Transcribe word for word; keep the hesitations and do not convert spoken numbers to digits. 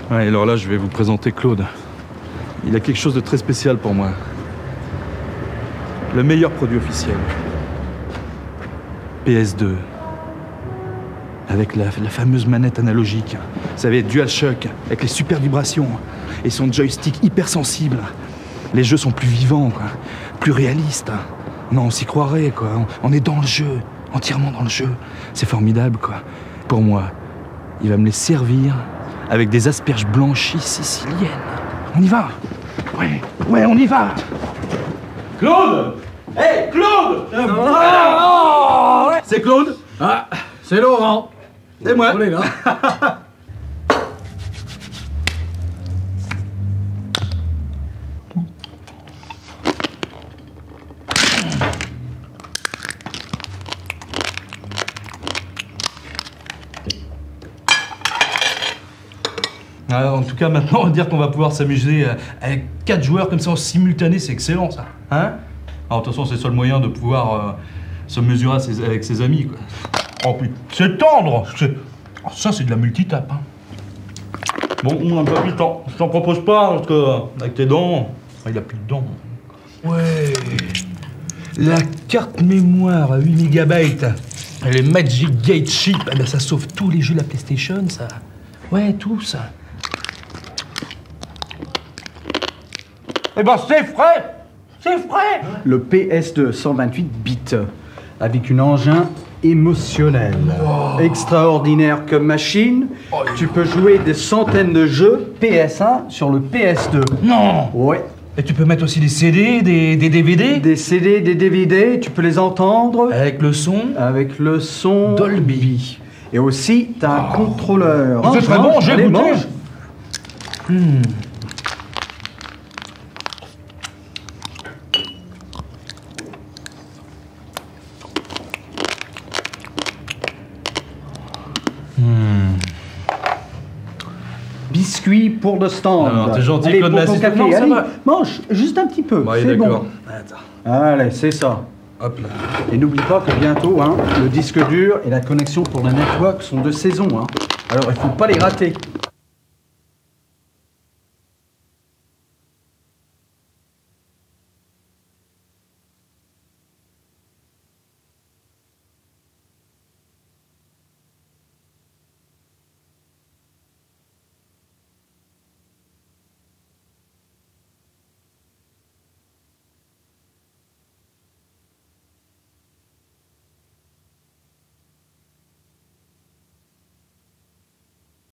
Ouais, alors là, je vais vous présenter Claude. Il a quelque chose de très spécial pour moi. Le meilleur produit officiel. P S deux. Avec la, la fameuse manette analogique. Vous savez, Duallshock, avec les super vibrations. Et son joystick hyper sensible. Les jeux sont plus vivants, quoi. Plus réalistes. Non, on s'y croirait, quoi. On, on est dans le jeu. Entièrement dans le jeu. C'est formidable, quoi. Pour moi, il va me les servir avec des asperges blanchies siciliennes. On y va. Ouais, ouais, on y va. Claude! Hé, hey, Claude! euh, ah, ouais. C'est Claude? Ah, c'est Laurent. C'est moi. On est là. Alors, en tout cas, maintenant, on va dire qu'on va pouvoir s'amuser avec quatre joueurs comme ça en simultané, c'est excellent, ça. Hein? Alors, de toute façon, c'est le seul moyen de pouvoir euh, se mesurer à ses, avec ses amis, quoi. Oh, putain, c'est tendre! Oh, ça, c'est de la multitap, hein. Bon, on n'a pas plus de temps. Je t'en propose pas, parce que, avec tes dents... Ah, il a plus de dents. Ouais... La carte mémoire à huit mégabytes. Et les Magic Gate Chip, eh ben, ça sauve tous les jeux de la PlayStation, ça. Ouais, tout, ça. Eh ben, c'est frais! C'est frais! Le P S deux cent vingt-huit bits, avec une engin émotionnel. Wow. Extraordinaire comme machine. Oh, tu peux jouer des centaines de jeux P S un sur le P S deux. Non! Ouais. Et tu peux mettre aussi des C D, des, des D V D? Des C D, des D V D, tu peux les entendre. Avec le son? Avec le son Dolby. Et aussi, t'as un oh. contrôleur. C'est très bon, j'ai goûté. Hmm. Hmm. Biscuit pour le stand. Alors, t'es gentil, allez, Claude, pour mais ton c'est- café, non, ça allez, va. mange juste un petit peu, Bon, c'est bon. d'accord. Attends. Allez, c'est ça. Hop là. Et n'oublie pas que bientôt, hein, le disque dur et la connexion pour la network sont de saison. Hein. Alors, il faut pas les rater.